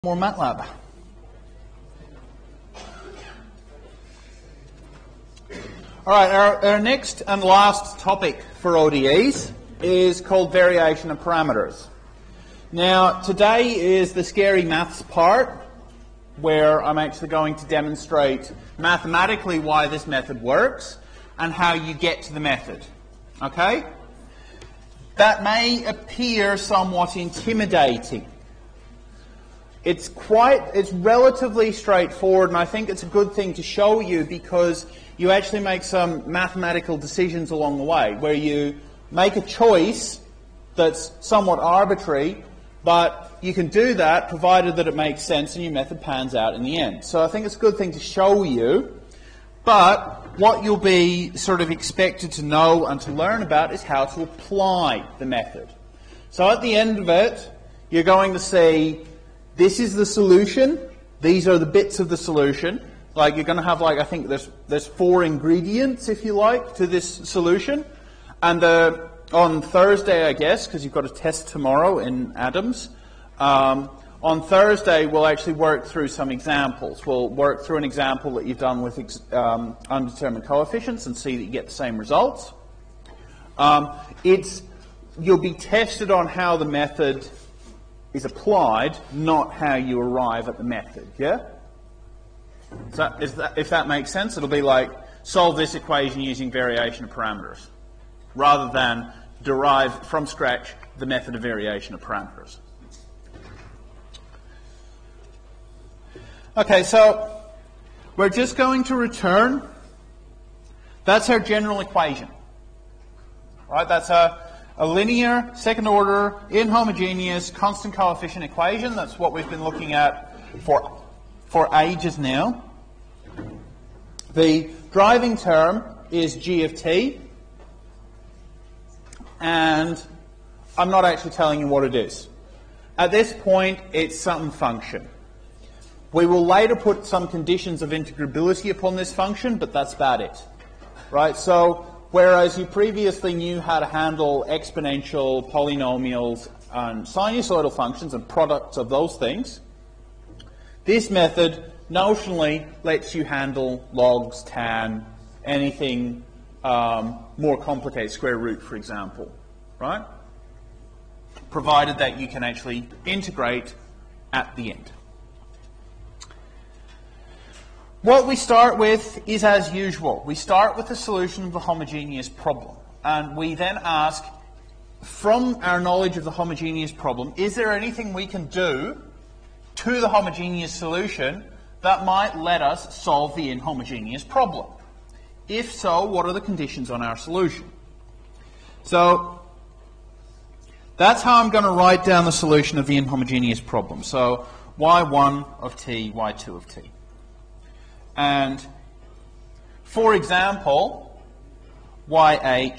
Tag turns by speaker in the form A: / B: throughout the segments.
A: More MATLAB. All right, our next and last topic for ODEs is called variation of parameters. Now, today is the scary maths part, where I'm actually going to demonstrate mathematically why this method works and how you get to the method. Okay? That may appear somewhat intimidating. It's relatively straightforward, and I think it's a good thing to show you because you actually make some mathematical decisions along the way, where you make a choice that's somewhat arbitrary, but you can do that provided that it makes sense and your method pans out in the end. So I think it's a good thing to show you, but what you'll be sort of expected to know and to learn about is how to apply the method. So at the end of it, you're going to see this is the solution. These are the bits of the solution. Like you're going to have, like, I think there's 4 ingredients, if you like, to this solution. And on Thursday, I guess, because you've got a test tomorrow in Adams, on Thursday we'll actually work through some examples. We'll work through an example that you've done with undetermined coefficients and see that you get the same results. You'll be tested on how the method is applied, not how you arrive at the method, yeah? So if that makes sense, it'll be like solve this equation using variation of parameters, rather than derive from scratch the method of variation of parameters. Okay, so we're just going to return, that's our general equation, right? That's a linear, second-order, inhomogeneous, constant coefficient equation. That's what we've been looking at for ages now. The driving term is g of t, and I'm not actually telling you what it is. At this point, it's some function. We will later put some conditions of integrability upon this function, but that's about it. Right? So, whereas you previously knew how to handle exponential, polynomials, and sinusoidal functions and products of those things, this method notionally lets you handle logs, tan, anything more complicated, square root, for example, right? Provided that you can actually integrate at the end. What we start with is as usual. We start with the solution of the homogeneous problem. And we then ask, from our knowledge of the homogeneous problem, is there anything we can do to the homogeneous solution that might let us solve the inhomogeneous problem? If so, what are the conditions on our solution? So that's how I'm going to write down the solution of the inhomogeneous problem. So y1 of t, y2 of t. And, for example, YH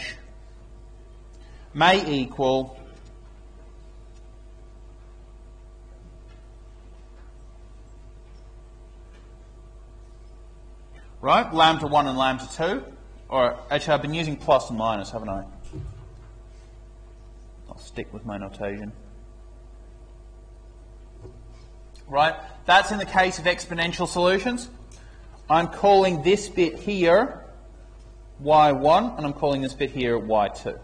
A: may equal right, lambda 1 and lambda 2. Or, actually, I've been using plus and minus, haven't I? I'll stick with my notation. Right, that's in the case of exponential solutions. I'm calling this bit here y1, and I'm calling this bit here y2.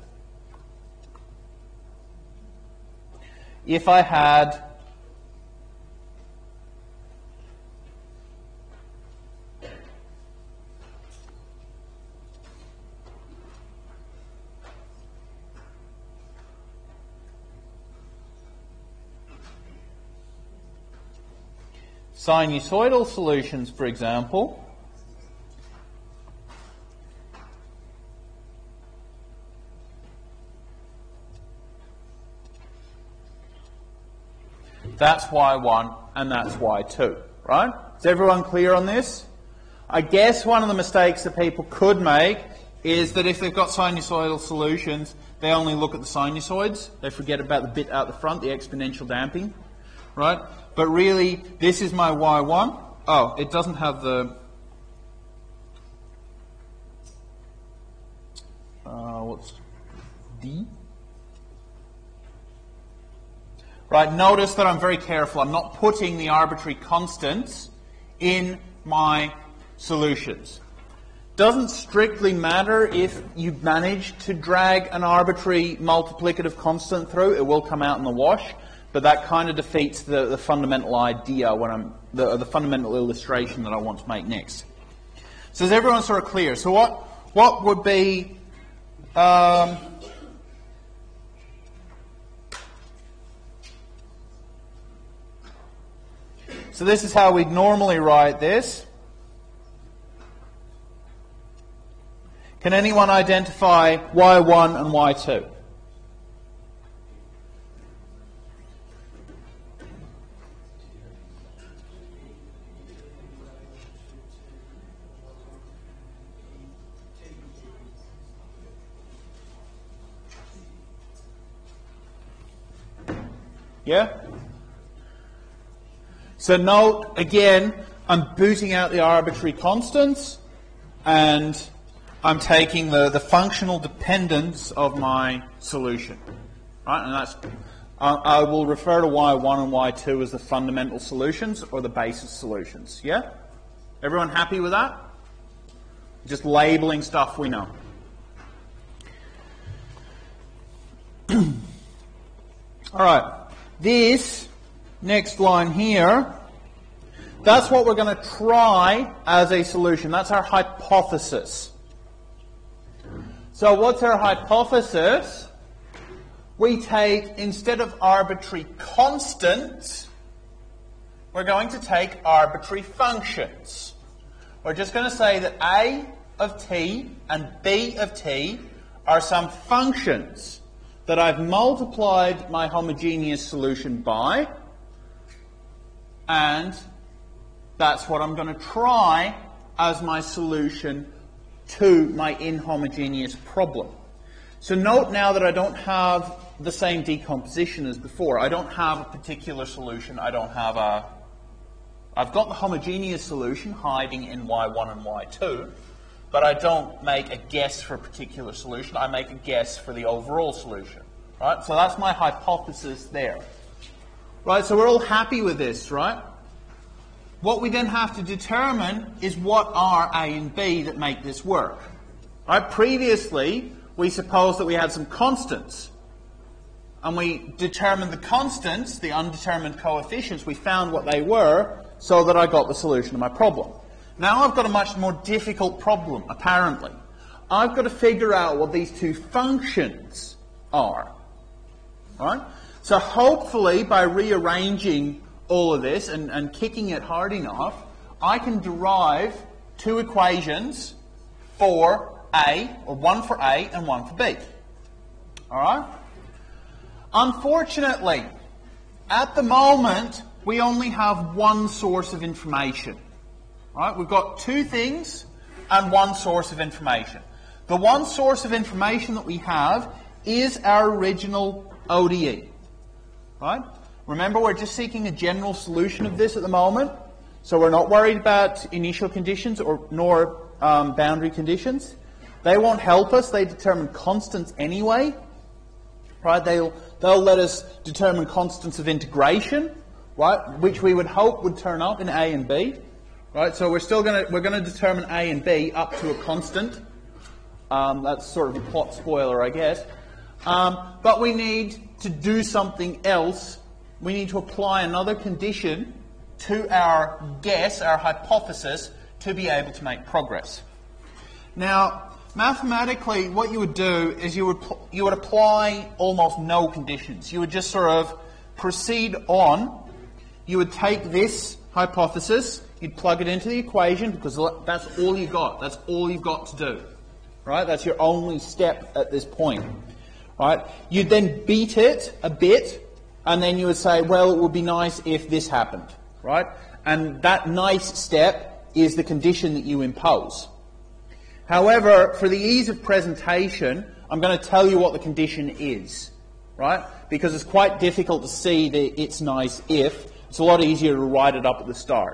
A: If I had sinusoidal solutions, for example, that's y1 and that's y2, right? Is everyone clear on this? I guess one of the mistakes that people could make is that if they've got sinusoidal solutions, they only look at the sinusoids. They forget about the bit out the front, the exponential damping, right? But really, this is my y1. Oh, it doesn't have the... what's D? Right, notice that I'm very careful. I'm not putting the arbitrary constants in my solutions. Doesn't strictly matter if you manage to drag an arbitrary multiplicative constant through. It will come out in the wash, but that kind of defeats the fundamental idea when the fundamental illustration that I want to make next. So is everyone sort of clear? So what would be so this is how we'd normally write this. Can anyone identify y1 and y2? Yeah? So note, again, I'm booting out the arbitrary constants and I'm taking the functional dependence of my solution. Right? And that's, I will refer to y1 and y2 as the fundamental solutions or the basis solutions. Yeah? Everyone happy with that? Just labeling stuff we know. All right. This next line here, that's what we're going to try as a solution. That's our hypothesis. So what's our hypothesis? We take, instead of arbitrary constants, we're going to take arbitrary functions. We're just going to say that A of t and B of t are some functions that I've multiplied my homogeneous solution by, and that's what I'm going to try as my solution to my inhomogeneous problem. So note now that I don't have the same decomposition as before. I don't have a particular solution. I've got the homogeneous solution hiding in y1 and y2, but I don't make a guess for a particular solution. I make a guess for the overall solution. Right? So that's my hypothesis there. Right? So we're all happy with this, right? What we then have to determine is what are A and B that make this work. Right? Previously, we supposed that we had some constants. And we determined the constants, the undetermined coefficients, we found what they were so that I got the solution to my problem. Now I've got a much more difficult problem, apparently. I've got to figure out what these two functions are. Right? So hopefully by rearranging all of this and kicking it hard enough, I can derive two equations for A, or one for A and one for B. All right? Unfortunately, at the moment, we only have one source of information. Right? We've got two things and one source of information. The one source of information that we have is our original ODE. Right? Remember, we're just seeking a general solution of this at the moment, so we're not worried about initial conditions nor boundary conditions. They won't help us. They determine constants anyway. Right? They'll let us determine constants of integration, right? Which we would hope would turn up in A and B. Right? So we're going to determine A and B up to a constant. That's sort of a plot spoiler, I guess. But we need to do something else. We need to apply another condition to our guess, our hypothesis, to be able to make progress. Now, mathematically, what you would do is you would apply almost no conditions. You would just sort of proceed on. You would take this hypothesis, you'd plug it into the equation, because that's all you got. That's all you've got to do. Right? That's your only step at this point. Right? You'd then beat it a bit, and then you would say, well, it would be nice if this happened. Right? And that nice step is the condition that you impose. However, for the ease of presentation, I'm going to tell you what the condition is. Right? Because it's quite difficult to see the it's nice if. It's a lot easier to write it up at the start.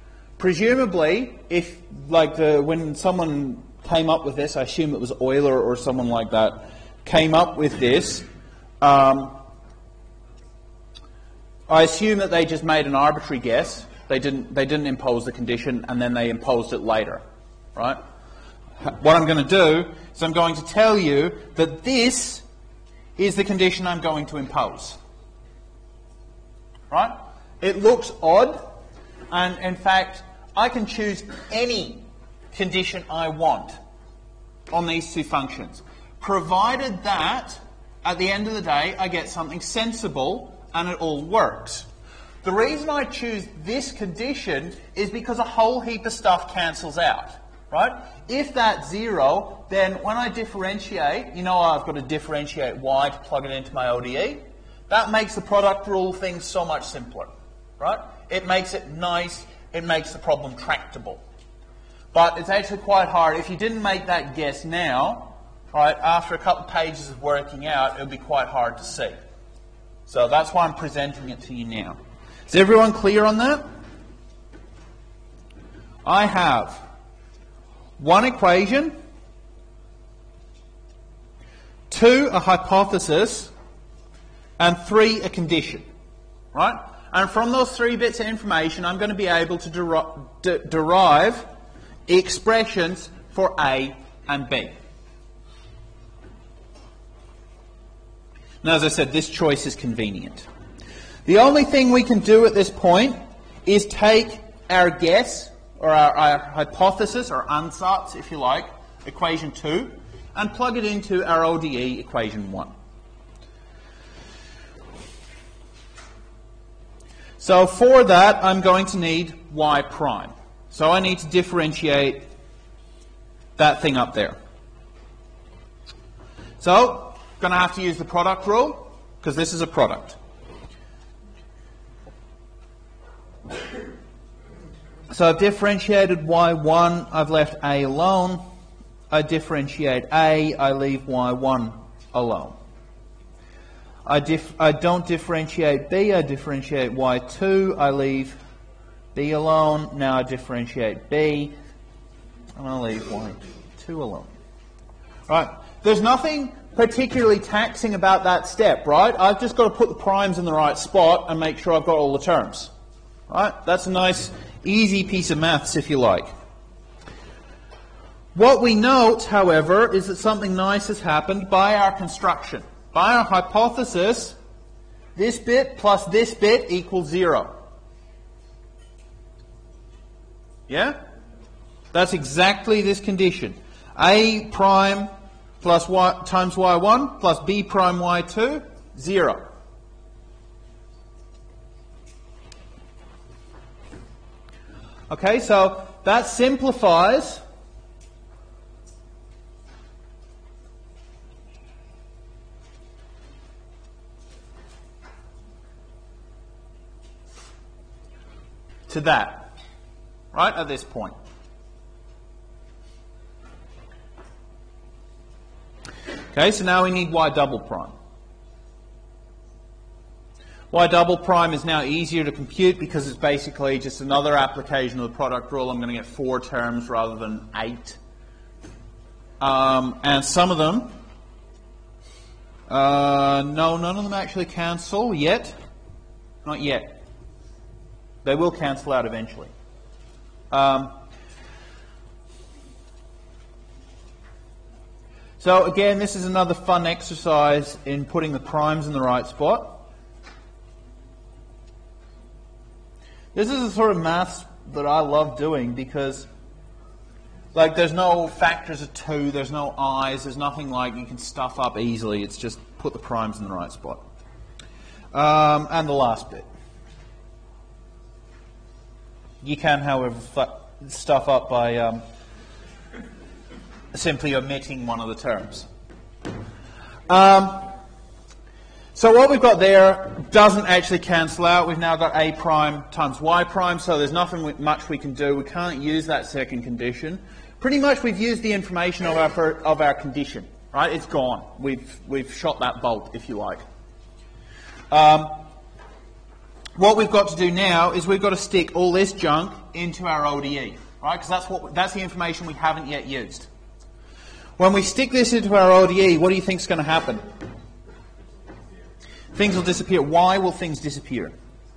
A: Presumably, if when someone came up with this, I assume it was Euler or someone like that, came up with this, I assume that they just made an arbitrary guess. They didn't impose the condition and then they imposed it later, right? What I'm going to do is I'm going to tell you that this is the condition I'm going to impose. Right? It looks odd, and in fact, I can choose any condition I want on these two functions, provided that at the end of the day I get something sensible and it all works. The reason I choose this condition is because a whole heap of stuff cancels out. Right? If that's 0, then when I differentiate, you know I've got to differentiate y to plug it into my ODE. That makes the product rule thing so much simpler. Right? It makes it nice. It makes the problem tractable. But it's actually quite hard. If you didn't make that guess now, right, after a couple of pages of working out, it would be quite hard to see. So that's why I'm presenting it to you now. Is everyone clear on that? I have one equation, 2 a hypothesis, and 3 a condition, right? And from those 3 bits of information, I'm going to be able to derive expressions for A and B. Now, as I said, this choice is convenient. The only thing we can do at this point is take our guess, or our hypothesis, or ansatz, if you like, equation 2, and plug it into our ODE equation 1. So for that, I'm going to need y prime. So I need to differentiate that thing up there. So, I'm going to have to use the product rule, because this is a product. So I've differentiated y1, I've left a alone. I differentiate a, I leave y1 alone. I don't differentiate b, I differentiate y2, I leave b alone. Now I differentiate b, and I leave y2 alone. Right, there's nothing particularly taxing about that step, right? I've just got to put the primes in the right spot and make sure I've got all the terms. Right, that's a nice easy piece of maths, if you like. What we note, however, is that something nice has happened by our construction. By our hypothesis, this bit plus this bit equals 0. Yeah? That's exactly this condition. A prime plus y times y1 plus b prime y2, 0. Okay, so that simplifies to that, right, at this point. Okay, so now we need y double prime. Y double prime is now easier to compute because it's basically just another application of the product rule. I'm going to get 4 terms rather than 8. And some of them, no, none of them actually cancel yet. Not yet. They will cancel out eventually. So again, this is another fun exercise in putting the primes in the right spot. This is the sort of maths that I love doing because, like, there's no factors of 2, there's no i's, there's nothing like you can stuff up easily. It's just put the primes in the right spot. And the last bit. You can, however, stuff up by simply omitting one of the terms. So what we've got there doesn't actually cancel out. We've now got a prime times y prime, so there's nothing much we can do. We can't use that second condition. Pretty much we've used the information of our condition, right? It's gone. We've shot that bolt, if you like. What we've got to do now is we've got to stick all this junk into our ODE, right? Because that's the information we haven't yet used. When we stick this into our ODE, what do you think is going to happen? Things will disappear. Why will things disappear?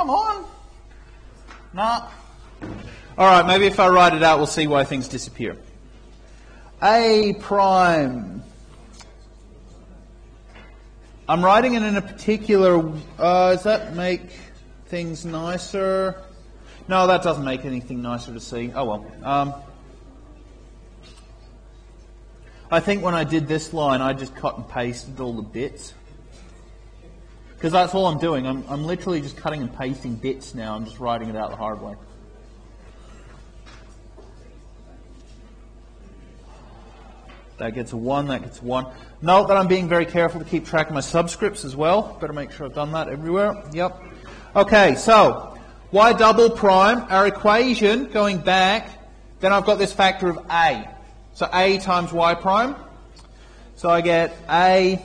A: Come on. Nah. Alright, maybe if I write it out, we'll see why things disappear. A prime. I'm writing it in a particular... does that make things nicer? No, that doesn't make anything nicer to see. Oh well. I think when I did this line, I just cut and pasted all the bits. Because that's all I'm doing. I'm literally just cutting and pasting bits now. I'm just writing it out the hard way. That gets a 1, that gets a 1. Note that I'm being very careful to keep track of my subscripts as well. Better make sure I've done that everywhere. Yep. Okay, so y double prime, our equation going back, then I've got this factor of a. So a times y prime. So I get a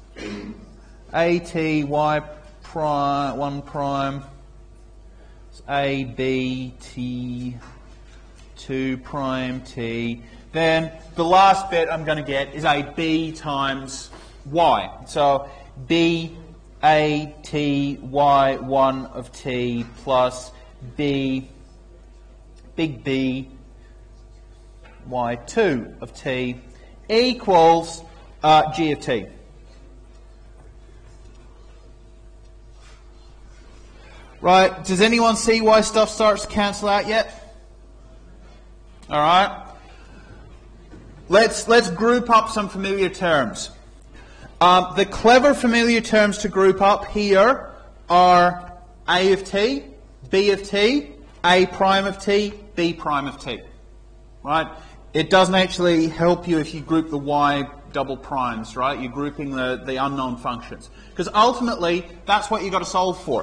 A: t y prime 1 prime, a b t 2 prime t. Then the last bit I'm going to get is a b times y. So b a t y 1 of t plus b big B y 2 of t equals g of t. Right, does anyone see why stuff starts to cancel out yet? Alright. Let's group up some familiar terms. The clever familiar terms to group up here are a of t, b of t, a prime of t, b prime of t. Right? It doesn't actually help you if you group the y double primes, right? You're grouping the unknown functions. Because ultimately, that's what you've got to solve for.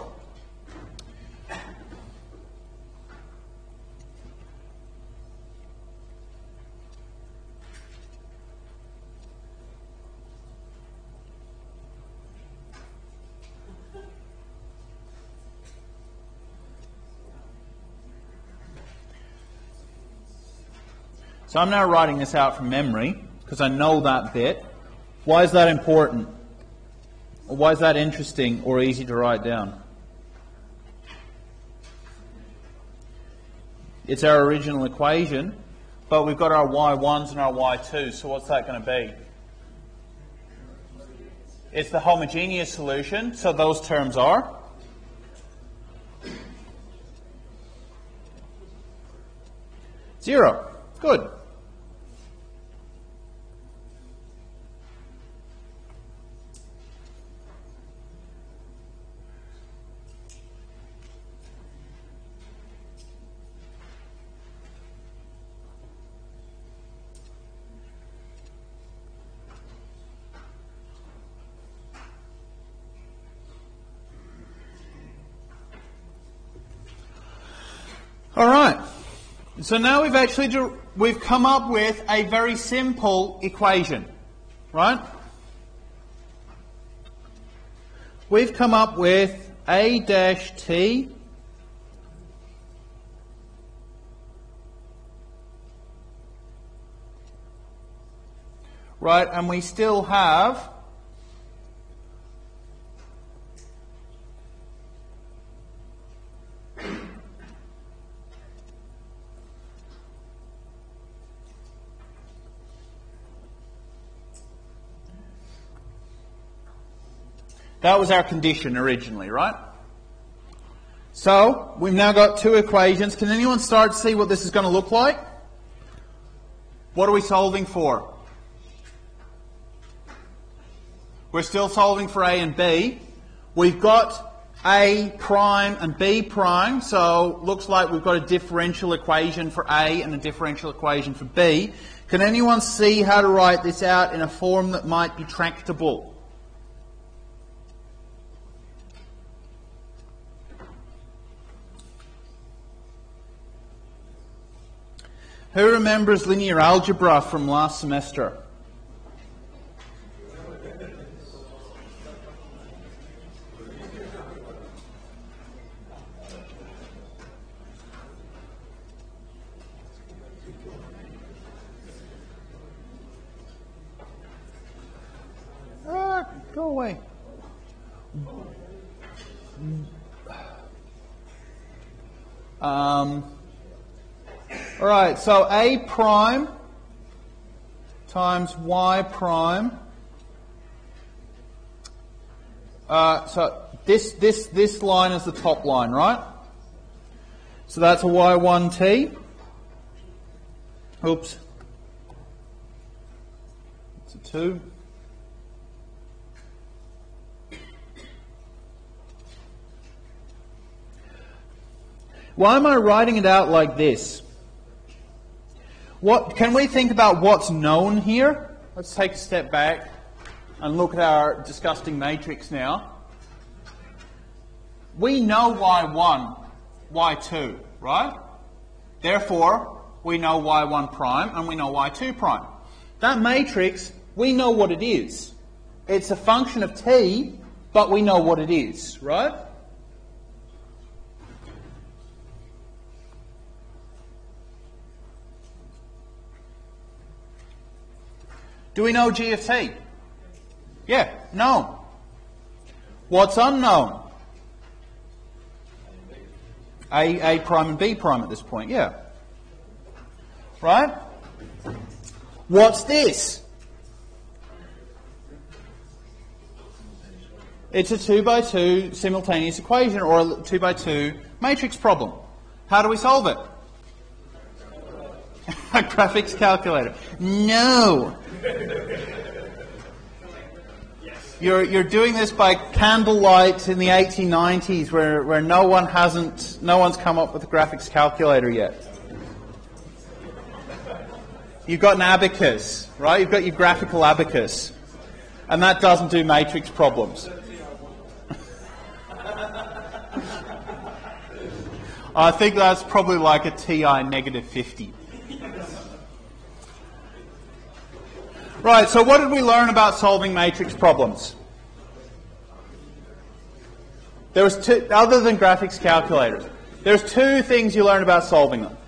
A: So I'm now writing this out from memory, because I know that bit. Why is that important? Or why is that interesting or easy to write down? It's our original equation, but we've got our y1s and our y2s, so what's that going to be? It's the homogeneous solution, so those terms are 0. Good. All right. So now we've come up with a very simple equation, right? We've come up with a dash t right, and we still have that was our condition originally, right? So, we've now got two equations. Can anyone start to see what this is going to look like? What are we solving for? We're still solving for A and B. We've got A prime and B prime, so looks like we've got a differential equation for A and a differential equation for B. Can anyone see how to write this out in a form that might be tractable? Who remembers linear algebra from last semester? Go away. Alright, so A prime times Y prime. So this line is the top line, right? So that's a Y1T. Oops. It's a 2. Why am I writing it out like this? What can we think about what's known here? Let's take a step back and look at our disgusting matrix now. We know Y1, Y2, right? Therefore, we know Y1 prime and we know Y2 prime. That matrix, we know what it is. It's a function of t, but we know what it is, right? Do we know G of t? Yeah, known. What's unknown? A prime and B prime at this point, yeah. Right? What's this? It's a 2 by 2 simultaneous equation, or a 2 by 2 matrix problem. How do we solve it? A graphics calculator. No! You're doing this by candlelight in the 1890s, where no one's come up with a graphics calculator yet. You've got an abacus, right? You've got your graphical abacus, and that doesn't do matrix problems. I think that's probably like a TI negative 50. Right, so what did we learn about solving matrix problems? There was two, other than graphics calculators, there's two things you learn about solving them.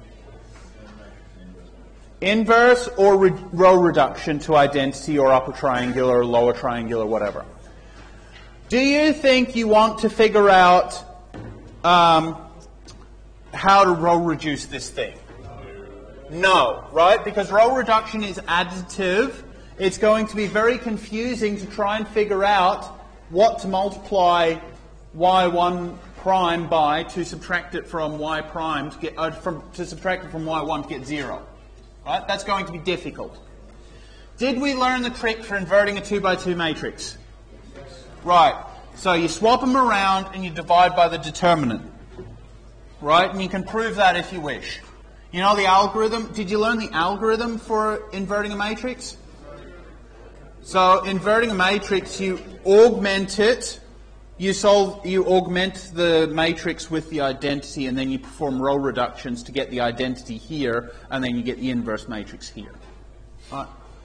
A: Inverse or row reduction to identity or upper triangular or lower triangular, whatever. Do you think you want to figure out how to row reduce this thing? No, right? Because row reduction is additive. It's going to be very confusing to try and figure out what to multiply y1 prime by to subtract it from y prime to get to subtract it from y1 to get 0. Right? That's going to be difficult. Did we learn the trick for inverting a 2 by 2 matrix? Right. So you swap them around and you divide by the determinant. Right? And you can prove that if you wish. You know the algorithm? Did you learn the algorithm for inverting a matrix? So inverting a matrix, you augment it. You augment the matrix with the identity, and then you perform row reductions to get the identity here, and then you get the inverse matrix here. Right.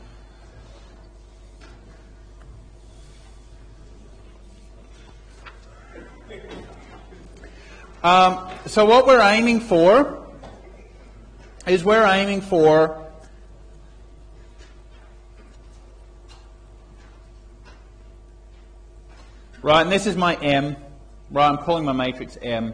A: So what we're aiming for is right, and this is my M, right, I'm calling my matrix M.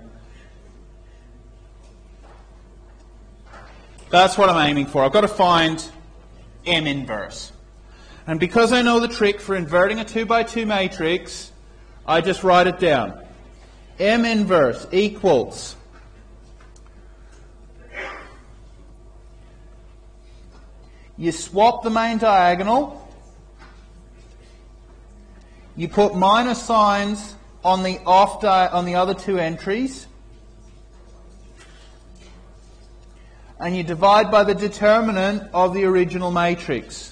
A: That's what I'm aiming for. I've got to find M inverse. And because I know the trick for inverting a 2 by 2 matrix, I just write it down. M inverse equals you swap the main diagonal, you put minus signs on the on the other two entries, and you divide by the determinant of the original matrix.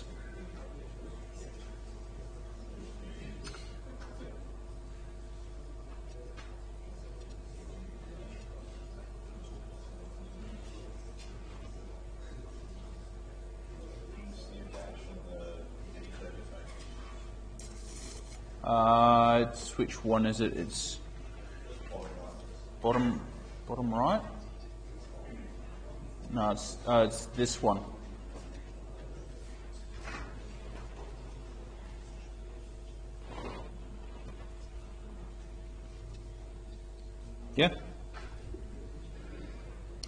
A: Which one is it? It's bottom right? No, it's this one. Yeah?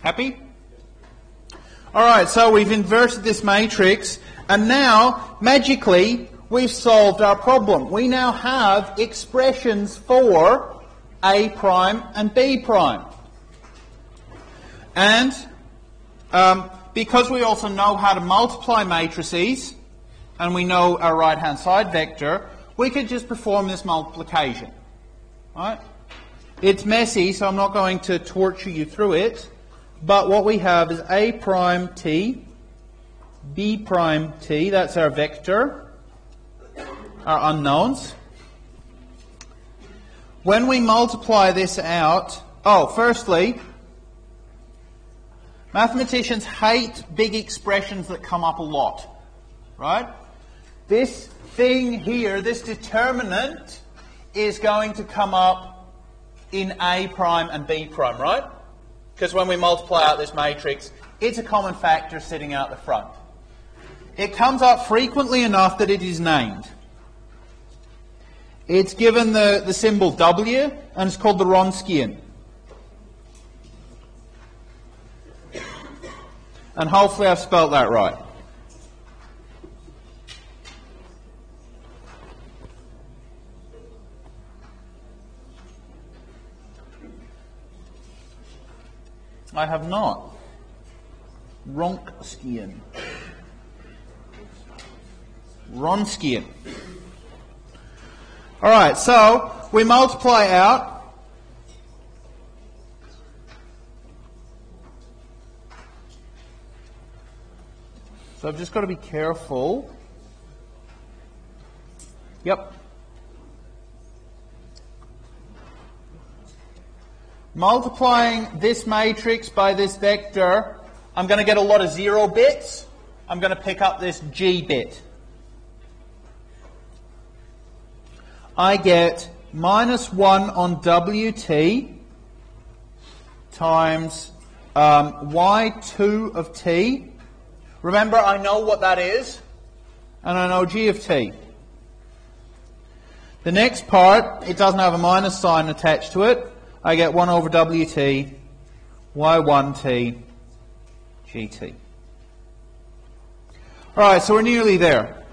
A: Happy? Alright, so we've inverted this matrix, and now, magically, we've solved our problem. We now have expressions for A prime and B prime. And because we also know how to multiply matrices, and we know our right-hand side vector, we could just perform this multiplication. Right? It's messy, so I'm not going to torture you through it. But what we have is A prime t, B prime t, that's our vector, our unknowns. When we multiply this out, firstly, mathematicians hate big expressions that come up a lot, right? This thing here, this determinant, is going to come up in A prime and B prime, right? Because when we multiply out this matrix, it's a common factor sitting out the front. It comes up frequently enough that it is named. It's given the symbol W, and it's called the Wronskian. And hopefully I've spelt that right. I have not. Wronskian. Wronskian. Alright, so we multiply out. So I've just got to be careful. Yep. Multiplying this matrix by this vector, I'm going to get a lot of 0 bits. I'm going to pick up this G bit. I get minus 1 on WT times Y2 of t. Remember, I know what that is, and I know G of t. The next part, it doesn't have a minus sign attached to it. I get 1 over WT, Y1t, GT. Alright, so we're nearly there.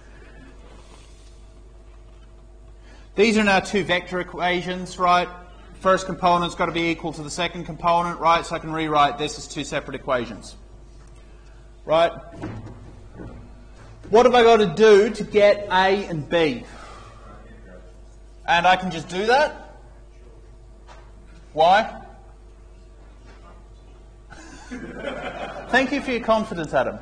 A: These are now two vector equations, right? First component's got to be equal to the second component, right? So I can rewrite this as two separate equations. Right? What have I got to do to get A and B? And I can just do that? Why? Thank you for your confidence, Adam.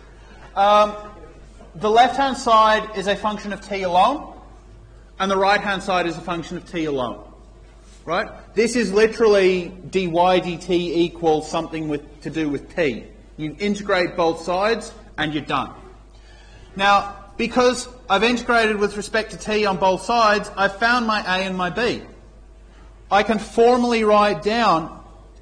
A: The left-hand side is a function of t alone, and the right-hand side is a function of t alone. Right? This is literally dy dt equals something to do with t. You integrate both sides, and you're done. Now, because I've integrated with respect to t on both sides, I've found my A and my B. I can formally write down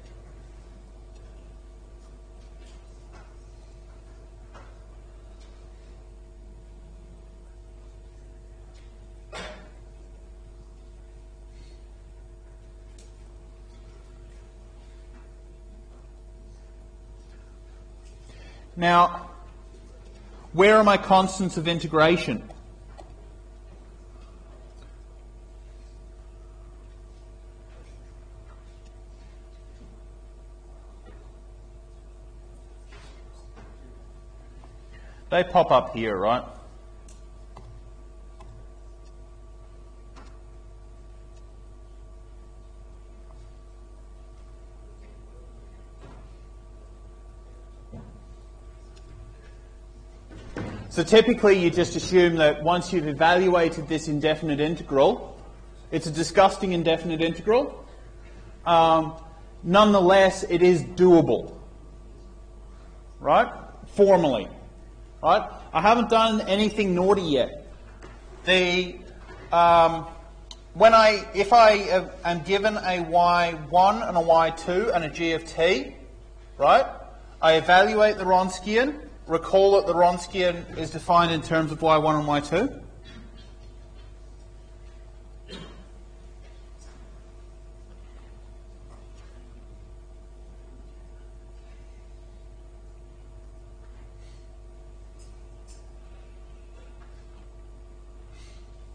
A: now, where are my constants of integration? They pop up here, right? So typically you just assume that once you've evaluated this indefinite integral, it's a disgusting indefinite integral, nonetheless it is doable, right? Formally. Right? I haven't done anything naughty yet. If I am given a y1 and a y2 and a g of t, right? I evaluate the Wronskian. Recall that the Wronskian is defined in terms of y1 and y2.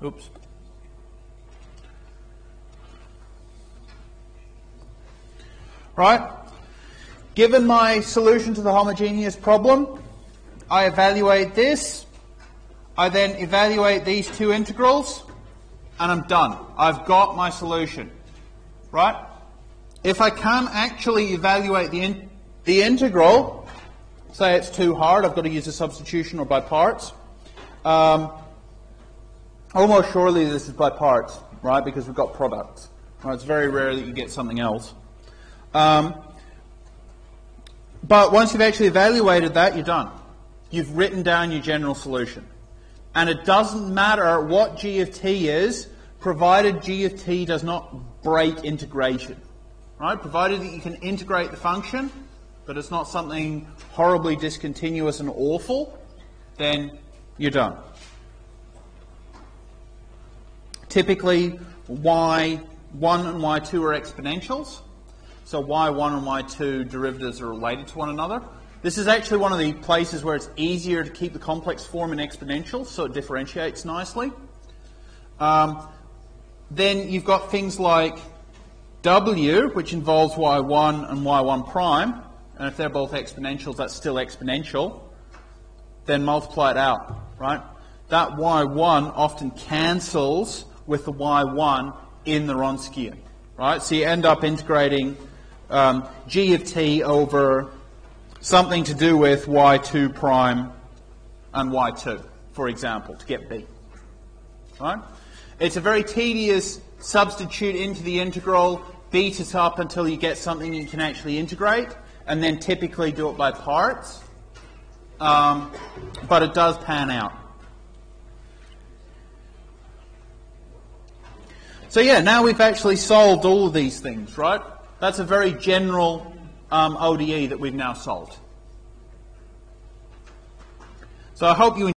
A: Oops. Right? Given my solution to the homogeneous problem, I evaluate this. I then evaluate these two integrals, and I'm done. I've got my solution. Right? If I can't actually evaluate the integral, say it's too hard, I've got to use a substitution or by parts. Almost surely this is by parts, right? Because we've got products. Right? It's very rare that you get something else. But once you've actually evaluated that, you're done. You've written down your general solution. And it doesn't matter what g of t is, provided g of t does not break integration. Right? Provided that you can integrate the function, but it's not something horribly discontinuous and awful, then you're done. Typically, y1 and y2 are exponentials. So y1 and y2 derivatives are related to one another. This is actually one of the places where it's easier to keep the complex form in exponentials, so it differentiates nicely. Then you've got things like w, which involves y1 and y1 prime, and if they're both exponentials, that's still exponential. Then multiply it out, right? That y1 often cancels with the y1 in the Wronskian, right? So you end up integrating g of t over something to do with y2 prime and y2, for example, to get b, right? It's a very tedious substitute into the integral, beat it up until you get something you can actually integrate, and then typically do it by parts, but it does pan out. So yeah, now we've actually solved all of these things, right? That's a very general ODE that we've now solved. So I hope you